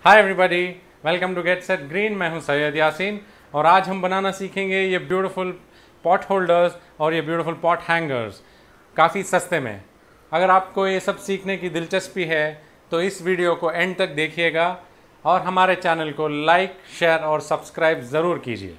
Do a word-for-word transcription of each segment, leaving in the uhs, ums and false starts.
Hi everybody, welcome to get set green. मैं हूं सैयद यासीन और आज हम बनाना सीखेंगे ये ब्यूटीफुल पॉट होल्डर्स और ये ब्यूटीफुल पॉट हैंगर्स काफ़ी सस्ते में। अगर आपको ये सब सीखने की दिलचस्पी है तो इस वीडियो को एंड तक देखिएगा और हमारे चैनल को लाइक, शेयर और सब्सक्राइब ज़रूर कीजिए।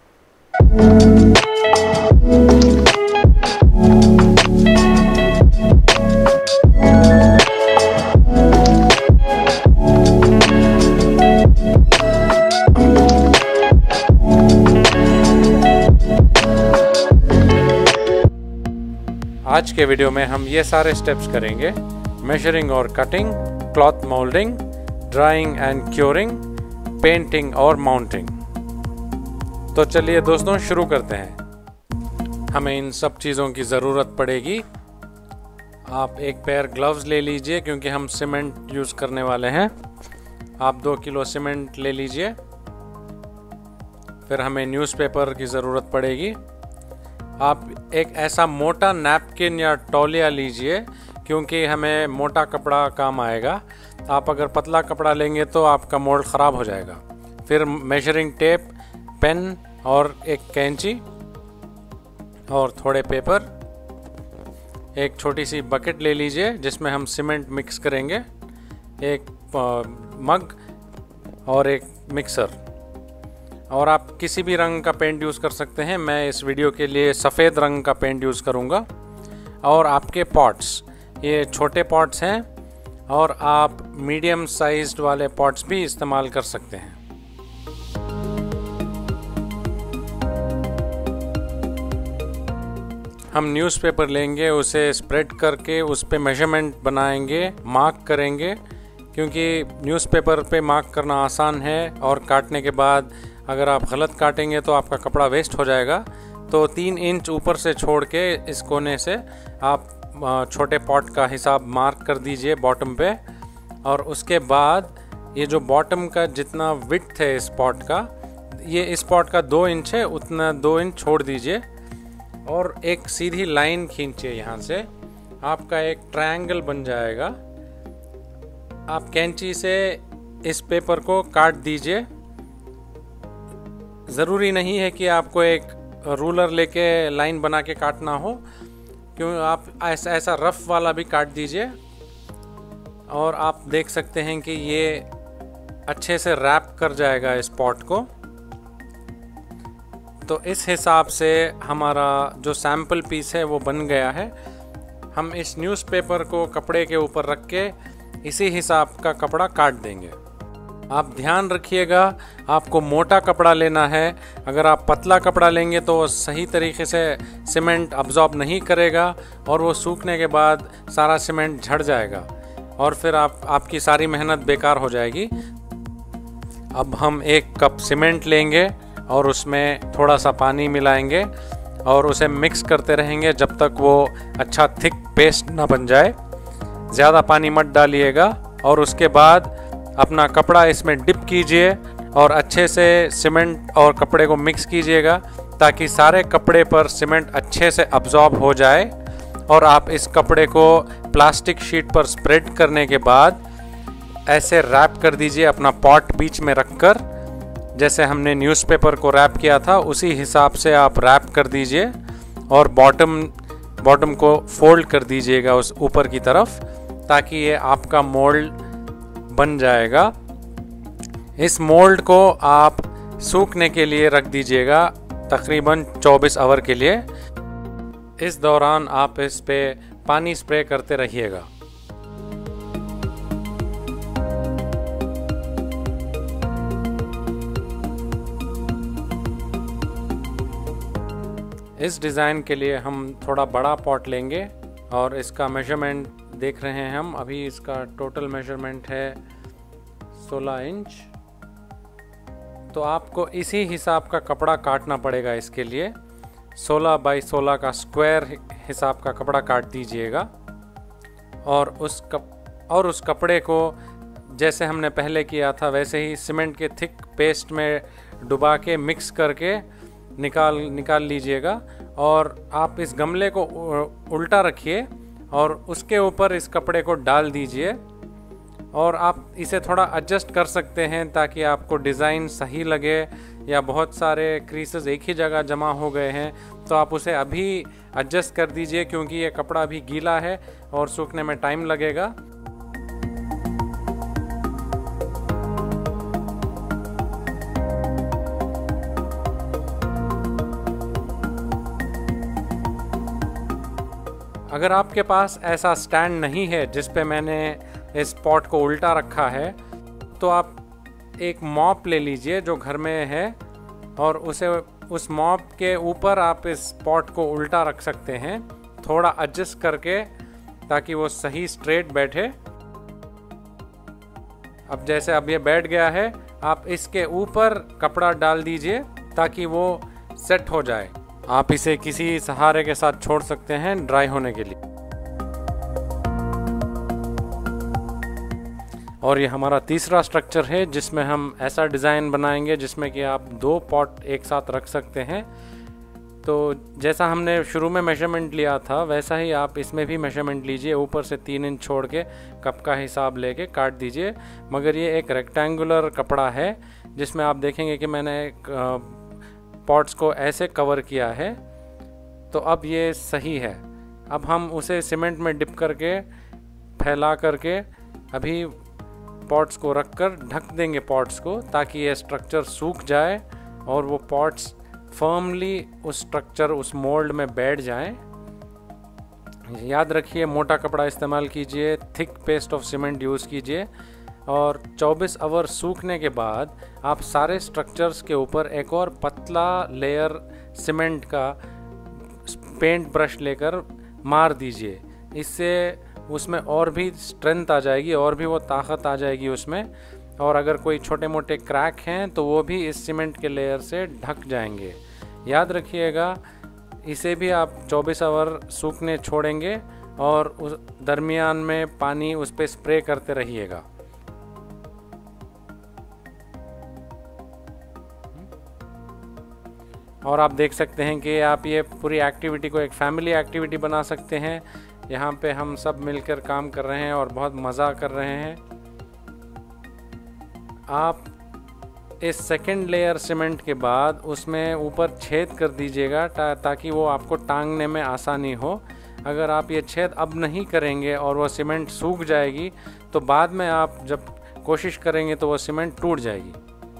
आज के वीडियो में हम ये सारे स्टेप्स करेंगे: मेजरिंग और cutting, cloth moulding, drawing and curing, painting और माउंटिंग। तो चलिए दोस्तों शुरू करते हैं। हमें इन सब चीज़ों की ज़रूरत पड़ेगी। आप एक पेयर ग्लव्स ले लीजिए क्योंकि हम सीमेंट यूज़ करने वाले हैं। आप दो किलो सीमेंट ले लीजिए। फिर हमें न्यूज़पेपर की ज़रूरत पड़ेगी। आप एक ऐसा मोटा नैपकिन या तौलिया लीजिए क्योंकि हमें मोटा कपड़ा काम आएगा। आप अगर पतला कपड़ा लेंगे तो आपका मोल्ड ख़राब हो जाएगा। फिर मेजरिंग टेप, पेन और एक कैंची और थोड़े पेपर। एक छोटी सी बकेट ले लीजिए जिसमें हम सीमेंट मिक्स करेंगे। एक मग और एक मिक्सर। और आप किसी भी रंग का पेंट यूज़ कर सकते हैं। मैं इस वीडियो के लिए सफ़ेद रंग का पेंट यूज़ करूँगा। और आपके पॉट्स, ये छोटे पॉट्स हैं और आप मीडियम साइज्ड वाले पॉट्स भी इस्तेमाल कर सकते हैं। हम न्यूज़पेपर लेंगे, उसे स्प्रेड करके उस पे मेजरमेंट बनाएंगे, मार्क करेंगे क्योंकि न्यूज़पेपर पे मार्क करना आसान है और काटने के बाद अगर आप गलत काटेंगे तो आपका कपड़ा वेस्ट हो जाएगा। तो तीन इंच ऊपर से छोड़ के इस कोने से आप छोटे पॉट का हिसाब मार्क कर दीजिए बॉटम पे। और उसके बाद ये जो बॉटम का जितना विड्थ है इस पॉट का, ये इस पॉट का दो इंच है, उतना दो इंच छोड़ दीजिए और एक सीधी लाइन खींचिए। यहाँ से आपका एक ट्रायंगल बन जाएगा। आप कैंची से इस पेपर को काट दीजिए। ज़रूरी नहीं है कि आपको एक रूलर लेके लाइन बना के काटना हो, क्यों आप ऐसा ऐसा रफ वाला भी काट दीजिए। और आप देख सकते हैं कि ये अच्छे से रैप कर जाएगा इस पॉट को। तो इस हिसाब से हमारा जो सैम्पल पीस है वो बन गया है। हम इस न्यूज़पेपर को कपड़े के ऊपर रख के इसी हिसाब का कपड़ा काट देंगे। आप ध्यान रखिएगा, आपको मोटा कपड़ा लेना है। अगर आप पतला कपड़ा लेंगे तो सही तरीके से सीमेंट अब्जॉर्ब नहीं करेगा और वो सूखने के बाद सारा सीमेंट झड़ जाएगा और फिर आप आपकी सारी मेहनत बेकार हो जाएगी। अब हम एक कप सीमेंट लेंगे और उसमें थोड़ा सा पानी मिलाएंगे और उसे मिक्स करते रहेंगे जब तक वो अच्छा थिक पेस्ट ना बन जाए। ज़्यादा पानी मत डालिएगा। और उसके बाद अपना कपड़ा इसमें डिप कीजिए और अच्छे से सीमेंट और कपड़े को मिक्स कीजिएगा ताकि सारे कपड़े पर सीमेंट अच्छे से अब्जॉर्ब हो जाए। और आप इस कपड़े को प्लास्टिक शीट पर स्प्रेड करने के बाद ऐसे रैप कर दीजिए अपना पॉट बीच में रखकर। जैसे हमने न्यूज़पेपर को रैप किया था उसी हिसाब से आप रैप कर दीजिए और बॉटम बॉटम को फोल्ड कर दीजिएगा उस ऊपर की तरफ, ताकि ये आपका मोल्ड बन जाएगा। इस मोल्ड को आप सूखने के लिए रख दीजिएगा तकरीबन चौबीस आवर के लिए। इस दौरान आप इस पे पानी स्प्रे करते रहिएगा। इस डिज़ाइन के लिए हम थोड़ा बड़ा पॉट लेंगे और इसका मेजरमेंट देख रहे हैं हम। अभी इसका टोटल मेजरमेंट है सोलह इंच। तो आपको इसी हिसाब का कपड़ा काटना पड़ेगा। इसके लिए सोलह बाई सोलह का स्क्वायर हिसाब का कपड़ा काट दीजिएगा। और उस कप और उस कपड़े को जैसे हमने पहले किया था वैसे ही सीमेंट के थिक पेस्ट में डुबा के मिक्स करके निकाल निकाल लीजिएगा। और आप इस गमले को उल्टा रखिए और उसके ऊपर इस कपड़े को डाल दीजिए और आप इसे थोड़ा एडजस्ट कर सकते हैं ताकि आपको डिज़ाइन सही लगे, या बहुत सारे क्रीसेस एक ही जगह जमा हो गए हैं तो आप उसे अभी एडजस्ट कर दीजिए, क्योंकि ये कपड़ा अभी गीला है और सूखने में टाइम लगेगा। अगर आपके पास ऐसा स्टैंड नहीं है जिस पे मैंने इस पॉट को उल्टा रखा है, तो आप एक मॉप ले लीजिए जो घर में है, और उसे उस मॉप के ऊपर आप इस पॉट को उल्टा रख सकते हैं, थोड़ा एडजस्ट करके, ताकि वो सही स्ट्रेट बैठे। अब जैसे अब ये बैठ गया है, आप इसके ऊपर कपड़ा डाल दीजिए ताकि वो सेट हो जाए। आप इसे किसी सहारे के साथ छोड़ सकते हैं ड्राई होने के लिए। और ये हमारा तीसरा स्ट्रक्चर है जिसमें हम ऐसा डिज़ाइन बनाएंगे जिसमें कि आप दो पॉट एक साथ रख सकते हैं। तो जैसा हमने शुरू में मेजरमेंट लिया था वैसा ही आप इसमें भी मेजरमेंट लीजिए, ऊपर से तीन इंच छोड़ के कप का हिसाब लेके काट दीजिए। मगर ये एक रेक्टेंगुलर कपड़ा है जिसमें आप देखेंगे कि मैंने पॉट्स को ऐसे कवर किया है, तो अब ये सही है। अब हम उसे सीमेंट में डिप करके फैला करके अभी पॉट्स को रखकर ढक देंगे पॉट्स को, ताकि ये स्ट्रक्चर सूख जाए और वो पॉट्स फर्मली उस स्ट्रक्चर उस मोल्ड में बैठ जाएं। याद रखिए, मोटा कपड़ा इस्तेमाल कीजिए, thick paste of cement use कीजिए, और चौबीस आवर सूखने के बाद आप सारे स्ट्रक्चर्स के ऊपर एक और पतला लेयर सीमेंट का पेंट ब्रश लेकर मार दीजिए। इससे उसमें और भी स्ट्रेंथ आ जाएगी और भी वो ताकत आ जाएगी उसमें, और अगर कोई छोटे मोटे क्रैक हैं तो वो भी इस सीमेंट के लेयर से ढक जाएंगे। याद रखिएगा, इसे भी आप चौबीस आवर सूखने छोड़ेंगे और उस दरमियान में पानी उस पर स्प्रे करते रहिएगा। और आप देख सकते हैं कि आप ये पूरी एक्टिविटी को एक फैमिली एक्टिविटी बना सकते हैं। यहाँ पे हम सब मिलकर काम कर रहे हैं और बहुत मज़ा कर रहे हैं। आप इस सेकंड लेयर सीमेंट के बाद उसमें ऊपर छेद कर दीजिएगा ता, ताकि वो आपको टांगने में आसानी हो। अगर आप ये छेद अब नहीं करेंगे और वो सीमेंट सूख जाएगी तो बाद में आप जब कोशिश करेंगे तो वो सीमेंट टूट जाएगी।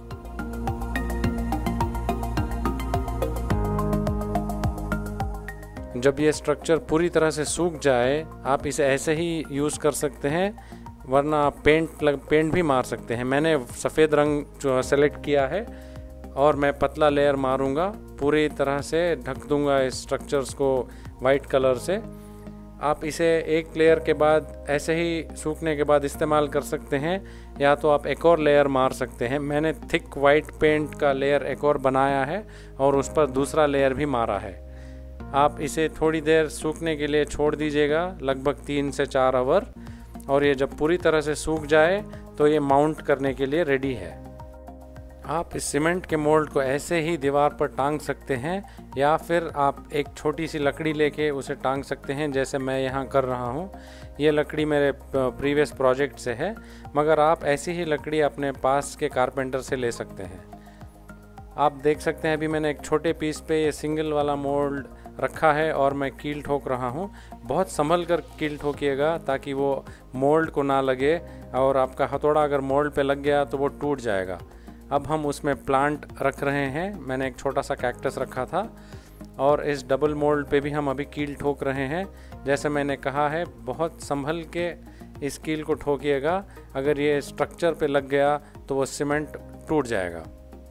जब ये स्ट्रक्चर पूरी तरह से सूख जाए आप इसे ऐसे ही यूज़ कर सकते हैं, वरना आप पेंट लग पेंट भी मार सकते हैं। मैंने सफ़ेद रंग जो सेलेक्ट किया है और मैं पतला लेयर मारूंगा, पूरी तरह से ढक दूंगा इस स्ट्रक्चर्स को वाइट कलर से। आप इसे एक लेयर के बाद ऐसे ही सूखने के बाद इस्तेमाल कर सकते हैं, या तो आप एक और लेयर मार सकते हैं। मैंने थिक वाइट पेंट का लेयर एक और बनाया है और उस पर दूसरा लेयर भी मारा है। आप इसे थोड़ी देर सूखने के लिए छोड़ दीजिएगा, लगभग तीन से चार आवर, और ये जब पूरी तरह से सूख जाए तो ये माउंट करने के लिए रेडी है। आप इस सीमेंट के मोल्ड को ऐसे ही दीवार पर टांग सकते हैं, या फिर आप एक छोटी सी लकड़ी लेके उसे टांग सकते हैं, जैसे मैं यहाँ कर रहा हूँ। ये लकड़ी मेरे प्रीवियस प्रोजेक्ट से है, मगर आप ऐसी ही लकड़ी अपने पास के कारपेंटर से ले सकते हैं। आप देख सकते हैं अभी मैंने एक छोटे पीस पे ये सिंगल वाला मोल्ड रखा है और मैं कील ठोक रहा हूँ। बहुत संभल कर कील ठोकिएगा ताकि वो मोल्ड को ना लगे, और आपका हथौड़ा अगर मोल्ड पे लग गया तो वो टूट जाएगा। अब हम उसमें प्लांट रख रहे हैं। मैंने एक छोटा सा कैक्टस रखा था और इस डबल मोल्ड पे भी हम अभी कील ठोक रहे हैं। जैसे मैंने कहा है, बहुत संभल के इस कील को ठोकिएगा, अगर ये स्ट्रक्चर पे लग गया तो वो सीमेंट टूट जाएगा।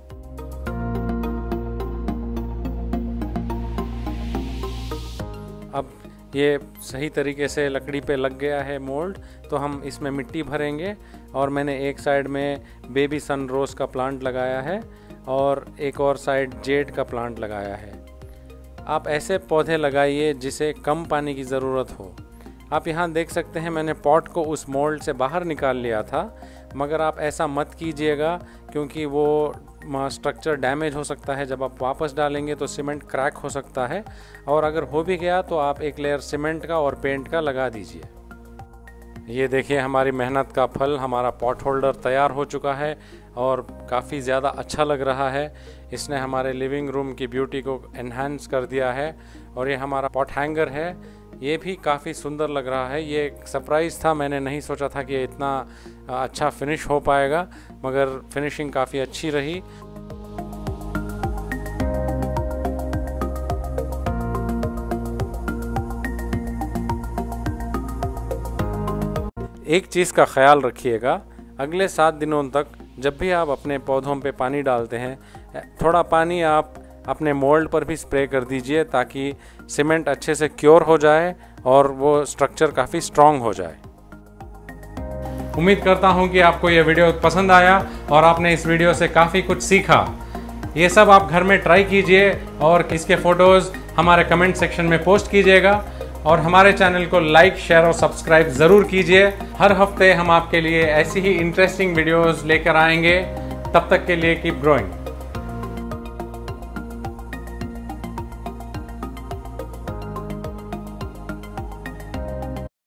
अब ये सही तरीके से लकड़ी पे लग गया है मोल्ड, तो हम इसमें मिट्टी भरेंगे। और मैंने एक साइड में बेबी सन रोज़ का प्लांट लगाया है और एक और साइड जेड का प्लांट लगाया है। आप ऐसे पौधे लगाइए जिसे कम पानी की ज़रूरत हो। आप यहाँ देख सकते हैं मैंने पॉट को उस मोल्ड से बाहर निकाल लिया था, मगर आप ऐसा मत कीजिएगा क्योंकि वो स्ट्रक्चर डैमेज हो सकता है। जब आप वापस डालेंगे तो सीमेंट क्रैक हो सकता है, और अगर हो भी गया तो आप एक लेयर सीमेंट का और पेंट का लगा दीजिए। ये देखिए हमारी मेहनत का फल, हमारा पॉट होल्डर तैयार हो चुका है और काफ़ी ज़्यादा अच्छा लग रहा है। इसने हमारे लिविंग रूम की ब्यूटी को एनहांस कर दिया है। और ये हमारा पॉट हैंगर है, ये भी काफ़ी सुंदर लग रहा है। ये एक सरप्राइज़ था, मैंने नहीं सोचा था कि ये इतना अच्छा फिनिश हो पाएगा, मगर फिनिशिंग काफ़ी अच्छी रही। एक चीज़ का ख्याल रखिएगा, अगले सात दिनों तक जब भी आप अपने पौधों पे पानी डालते हैं, थोड़ा पानी आप अपने मोल्ड पर भी स्प्रे कर दीजिए ताकि सीमेंट अच्छे से क्योर हो जाए और वो स्ट्रक्चर काफ़ी स्ट्रॉन्ग हो जाए। उम्मीद करता हूँ कि आपको ये वीडियो पसंद आया और आपने इस वीडियो से काफ़ी कुछ सीखा। ये सब आप घर में ट्राई कीजिए और इसके फ़ोटोज़ हमारे कमेंट सेक्शन में पोस्ट कीजिएगा और हमारे चैनल को लाइक, शेयर और सब्सक्राइब ज़रूर कीजिए। हर हफ्ते हम आपके लिए ऐसी ही इंटरेस्टिंग वीडियोस लेकर आएंगे। तब तक के लिए कीप ग्रोइंग।